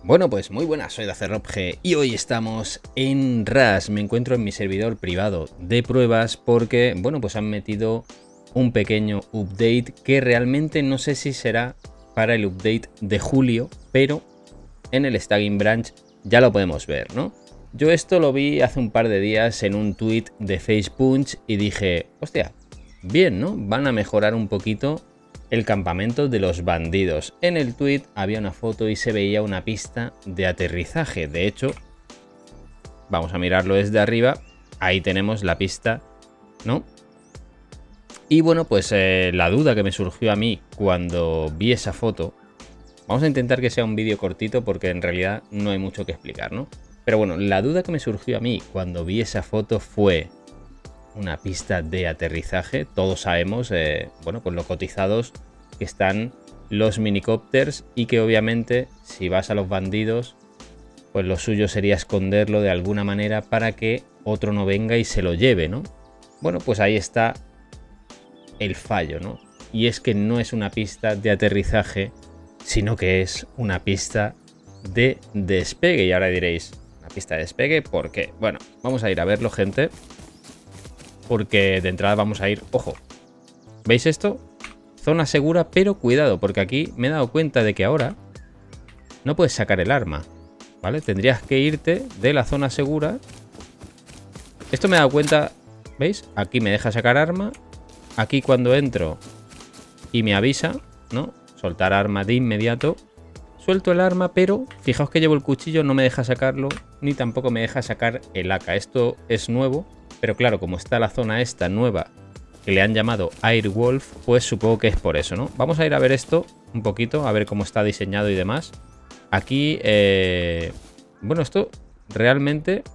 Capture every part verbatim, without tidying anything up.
Bueno, pues muy buenas, soy DacerRobG y hoy estamos en Rust. Me encuentro en mi servidor privado de pruebas porque, bueno, pues han metido un pequeño update que realmente no sé si será para el update de julio, pero en el Staging Branch ya lo podemos ver, ¿no? Yo esto lo vi hace un par de días en un tweet de FacePunch y dije, hostia, bien, ¿no? Van a mejorar un poquito el campamento de los bandidos. En el tweet había una foto y se veía una pista de aterrizaje. De hecho, vamos a mirarlo desde arriba. Ahí tenemos la pista, ¿no? Y bueno, pues eh, la duda que me surgió a mí cuando vi esa foto. Vamos a intentar que sea un vídeo cortito porque en realidad no hay mucho que explicar, ¿no? Pero bueno, la duda que me surgió a mí cuando vi esa foto fue una pista de aterrizaje. Todos sabemos, eh, bueno, pues lo cotizados que están los minicópteros y que obviamente si vas a los bandidos, pues lo suyo sería esconderlo de alguna manera para que otro no venga y se lo lleve, ¿no? Bueno, pues ahí está el fallo, ¿no? Y es que no es una pista de aterrizaje, sino que es una pista de despegue. Y ahora diréis, ¿una pista de despegue? ¿Por qué? Bueno, vamos a ir a verlo, gente. Porque de entrada vamos a ir, ojo, ¿veis esto? Zona segura, pero cuidado, porque aquí me he dado cuenta de que ahora no puedes sacar el arma, ¿vale? Tendrías que irte de la zona segura. Esto me he dado cuenta, ¿veis? Aquí me deja sacar arma, aquí cuando entro y me avisa, ¿no? Soltar arma de inmediato. Suelto el arma, pero fijaos que llevo el cuchillo, no me deja sacarlo, ni tampoco me deja sacar el A K. Esto es nuevo. Pero claro, como está la zona esta nueva que le han llamado Airwolf, pues supongo que es por eso, ¿no? Vamos a ir a ver esto un poquito, a ver cómo está diseñado y demás. Aquí, eh, bueno, esto realmente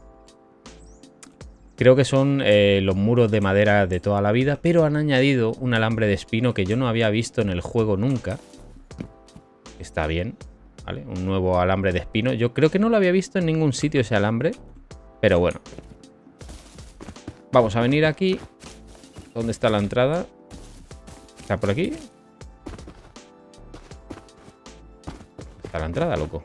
creo que son eh, los muros de madera de toda la vida, pero han añadido un alambre de espino que yo no había visto en el juego nunca. Está bien, ¿vale? Un nuevo alambre de espino. Yo creo que no lo había visto en ningún sitio ese alambre, pero bueno. Vamos a venir aquí. ¿Dónde está la entrada? ¿Está por aquí? Está la entrada, loco.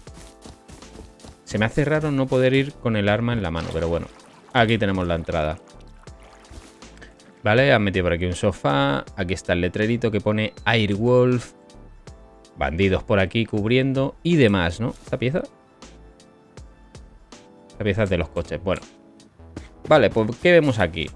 Se me hace raro no poder ir con el arma en la mano, pero bueno. Aquí tenemos la entrada. Vale, han metido por aquí un sofá. Aquí está el letrerito que pone Airwolf. Bandidos por aquí cubriendo y demás, ¿no? ¿Esta pieza? Esta pieza es de los coches. Bueno. Vale, pues ¿qué vemos aquí?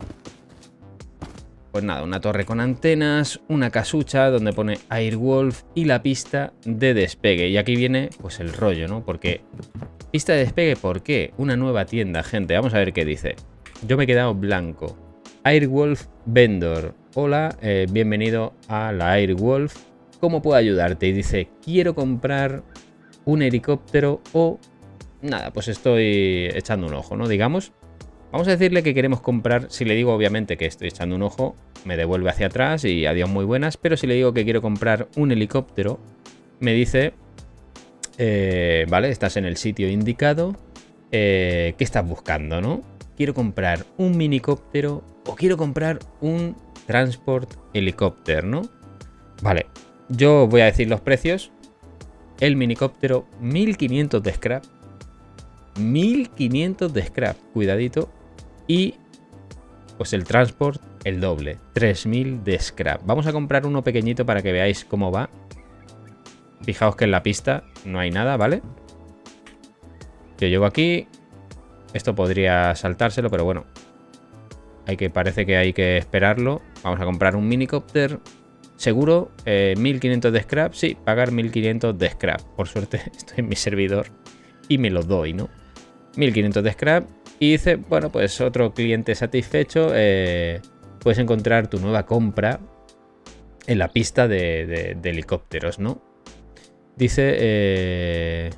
Pues nada, una torre con antenas, una casucha donde pone Airwolf y la pista de despegue. Y aquí viene pues el rollo, ¿no? Porque pista de despegue, ¿por qué? Una nueva tienda, gente. Vamos a ver qué dice. Yo me he quedado blanco. Airwolf Vendor. Hola, eh, bienvenido a la Airwolf. ¿Cómo puedo ayudarte? Y dice, quiero comprar un helicóptero o... Nada, pues estoy echando un ojo, ¿no? Digamos... Vamos a decirle que queremos comprar, si le digo obviamente que estoy echando un ojo, me devuelve hacia atrás y adiós muy buenas, pero si le digo que quiero comprar un helicóptero, me dice, eh, vale, estás en el sitio indicado, eh, ¿qué estás buscando, no? Quiero comprar un minicóptero o quiero comprar un transport helicóptero, ¿no? Vale, yo voy a decir los precios. El minicóptero, mil quinientos de scrap. mil quinientos de scrap, cuidadito. Y pues el transport, el doble, tres mil de scrap. Vamos a comprar uno pequeñito para que veáis cómo va. Fijaos que en la pista no hay nada, ¿vale? Yo llego aquí. Esto podría saltárselo, pero bueno. Hay que, parece que hay que esperarlo. Vamos a comprar un minicóptero. Seguro, eh, mil quinientos de scrap. Sí, pagar mil quinientos de scrap. Por suerte estoy en mi servidor y me lo doy, ¿no? mil quinientos de scrap. Y dice, bueno, pues otro cliente satisfecho. Eh, puedes encontrar tu nueva compra en la pista de, de, de helicópteros, ¿no? Dice... Eh,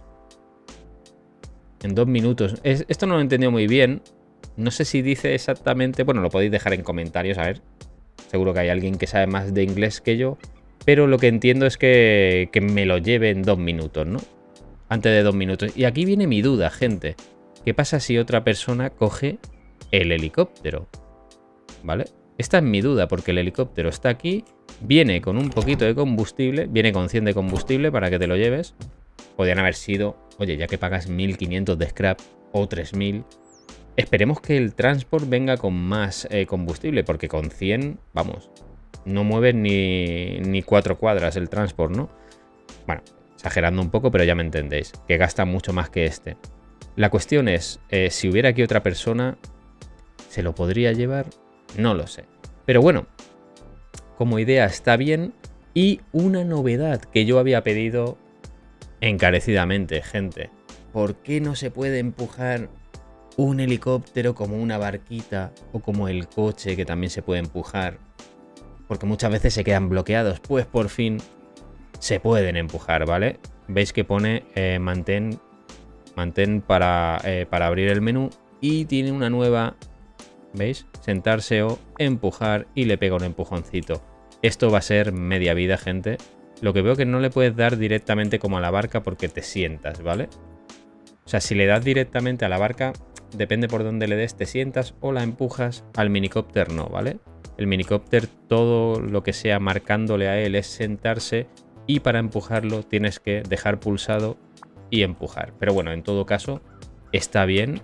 en dos minutos. Es, esto no lo he entendido muy bien. No sé si dice exactamente... Bueno, lo podéis dejar en comentarios, a ver. Seguro que hay alguien que sabe más de inglés que yo. Pero lo que entiendo es que, que me lo lleve en dos minutos, ¿no? Antes de dos minutos. Y aquí viene mi duda, gente. ¿Qué pasa si otra persona coge el helicóptero? ¿Vale? Esta es mi duda, porque el helicóptero está aquí. Viene con un poquito de combustible. Viene con cien de combustible para que te lo lleves. podrían haber sido, oye, ya que pagas mil quinientos de scrap o tres mil, esperemos que el transport venga con más eh, combustible, porque con cien, vamos, no mueve ni, ni cuatro cuadras el transport, ¿no? Bueno, exagerando un poco, pero ya me entendéis, que gasta mucho más que este. La cuestión es, eh, si hubiera aquí otra persona, ¿se lo podría llevar? No lo sé. Pero bueno, como idea está bien. Y una novedad que yo había pedido encarecidamente, gente. ¿Por qué no se puede empujar un helicóptero como una barquita o como el coche que también se puede empujar? Porque muchas veces se quedan bloqueados. Pues por fin se pueden empujar, ¿vale? Veis que pone eh, mantén, mantén para, eh, para abrir el menú y tiene una nueva, ¿veis? Sentarse o empujar y le pega un empujoncito. Esto va a ser media vida, gente. Lo que veo que no le puedes dar directamente como a la barca porque te sientas, ¿vale? O sea, si le das directamente a la barca, depende por dónde le des, te sientas o la empujas. Al minicóptero no, ¿vale? El minicóptero, todo lo que sea marcándole a él es sentarse y para empujarlo tienes que dejar pulsado y empujar. Pero bueno, en todo caso, está bien.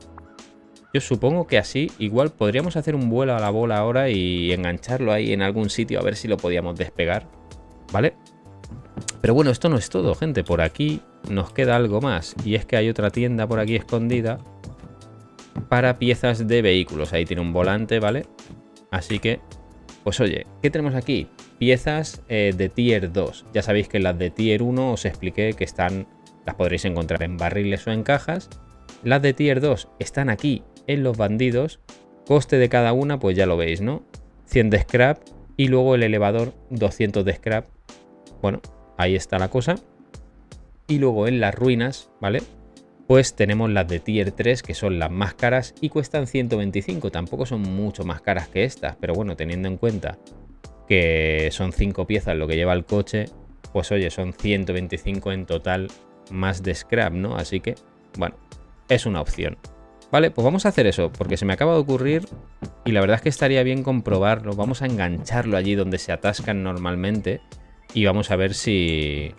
Yo supongo que así igual podríamos hacer un vuelo a la bola ahora y engancharlo ahí en algún sitio a ver si lo podíamos despegar, ¿vale? Pero bueno, esto no es todo, gente. Por aquí nos queda algo más y es que hay otra tienda por aquí escondida para piezas de vehículos. Ahí tiene un volante, ¿vale? Así que, pues oye, ¿qué tenemos aquí? Piezas eh, de tier dos. Ya sabéis que las de tier uno os expliqué que están, las podréis encontrar en barriles o en cajas. Las de tier dos están aquí en los bandidos. Coste de cada una, pues ya lo veis, ¿no? cien de scrap y luego el elevador doscientos de scrap. Bueno, ahí está la cosa. Y luego en las ruinas, ¿vale? Pues tenemos las de tier tres, que son las más caras y cuestan ciento veinticinco. Tampoco son mucho más caras que estas, pero bueno, teniendo en cuenta que son cinco piezas lo que lleva el coche, pues oye, son ciento veinticinco en total más de scrap, ¿no? Así que, bueno, es una opción. Vale, pues vamos a hacer eso, porque se me acaba de ocurrir y la verdad es que estaría bien comprobarlo. Vamos a engancharlo allí donde se atascan normalmente y vamos a ver si...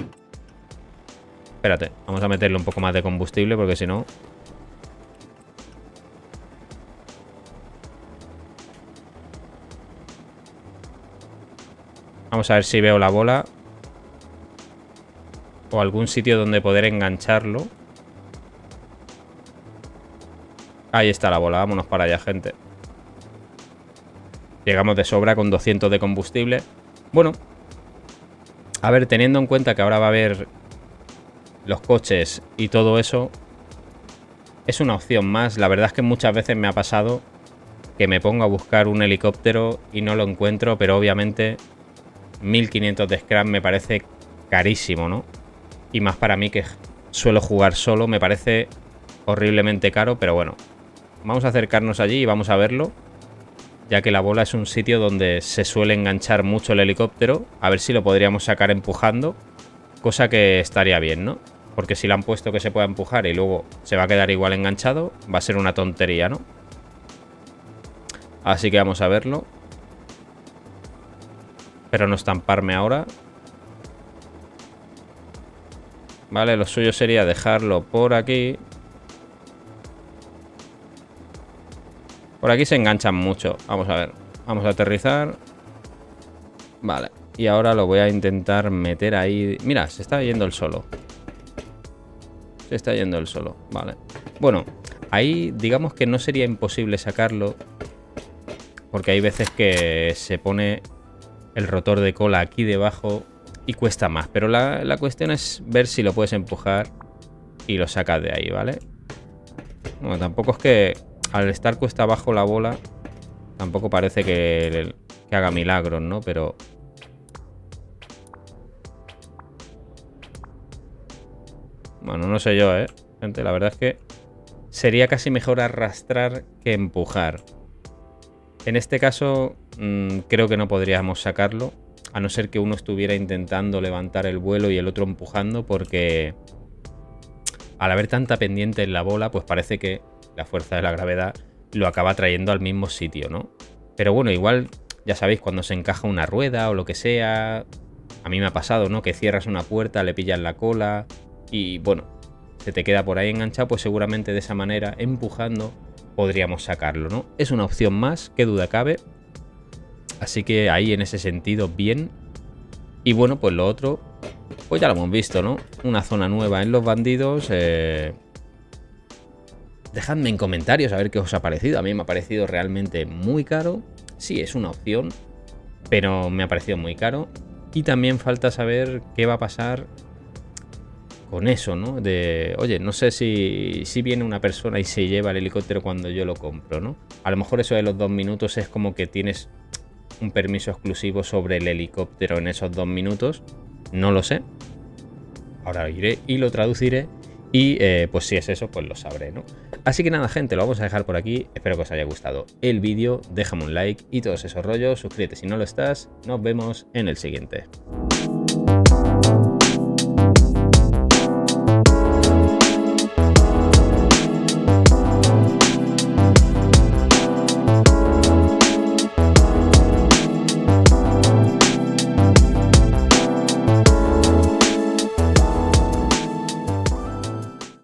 Espérate, vamos a meterle un poco más de combustible porque si no... Vamos a ver si veo la bola o algún sitio donde poder engancharlo. Ahí está la bola, vámonos para allá, gente. Llegamos de sobra con doscientos de combustible. Bueno, a ver, teniendo en cuenta que ahora va a haber los coches y todo eso, es una opción más. La verdad es que muchas veces me ha pasado que me pongo a buscar un helicóptero y no lo encuentro, pero obviamente mil quinientos de scrap me parece carísimo, ¿no? Y más para mí que suelo jugar solo, me parece horriblemente caro, pero bueno. Vamos a acercarnos allí y vamos a verlo, ya que la bola es un sitio donde se suele enganchar mucho el helicóptero. A ver si lo podríamos sacar empujando, cosa que estaría bien, ¿no? Porque si le han puesto que se pueda empujar y luego se va a quedar igual enganchado, va a ser una tontería, ¿no? Así que vamos a verlo. Pero no estamparme ahora. Vale, lo suyo sería dejarlo por aquí. Por aquí se enganchan mucho. Vamos a ver. Vamos a aterrizar. Vale. Y ahora lo voy a intentar meter ahí. Mira, se está yendo el solo. Se está yendo el solo. Vale. Bueno, ahí digamos que no sería imposible sacarlo. Porque hay veces que se pone el rotor de cola aquí debajo y cuesta más. Pero la, la cuestión es ver si lo puedes empujar y lo sacas de ahí, ¿vale? Bueno, tampoco es que... Al estar cuesta abajo la bola, tampoco parece que, que haga milagros, ¿no? Pero... Bueno, no sé yo, ¿eh? Gente, la verdad es que sería casi mejor arrastrar que empujar. En este caso, mmm, creo que no podríamos sacarlo, a no ser que uno estuviera intentando levantar el vuelo y el otro empujando, porque al haber tanta pendiente en la bola, pues parece que la fuerza de la gravedad lo acaba trayendo al mismo sitio, ¿no? Pero bueno, igual, ya sabéis, cuando se encaja una rueda o lo que sea, a mí me ha pasado, ¿no? Que cierras una puerta, le pillas la cola y bueno, se te queda por ahí enganchado, pues seguramente de esa manera, empujando, podríamos sacarlo, ¿no? Es una opción más, qué duda cabe. Así que ahí en ese sentido, bien. Y bueno, pues lo otro, pues ya lo hemos visto, ¿no? Una zona nueva en los bandidos. Eh... Dejadme en comentarios a ver qué os ha parecido. A mí me ha parecido realmente muy caro. Sí, es una opción, pero me ha parecido muy caro. Y también falta saber qué va a pasar con eso, ¿no? De, oye, no sé si, si viene una persona y se lleva el helicóptero cuando yo lo compro, ¿no? A lo mejor eso de los dos minutos es como que tienes un permiso exclusivo sobre el helicóptero en esos dos minutos. No lo sé. Ahora iré y lo traduciré. Y eh, pues si es eso, pues lo sabré, ¿no? Así que nada, gente, lo vamos a dejar por aquí. Espero que os haya gustado el vídeo. Déjame un like y todos esos rollos. Suscríbete si no lo estás. Nos vemos en el siguiente.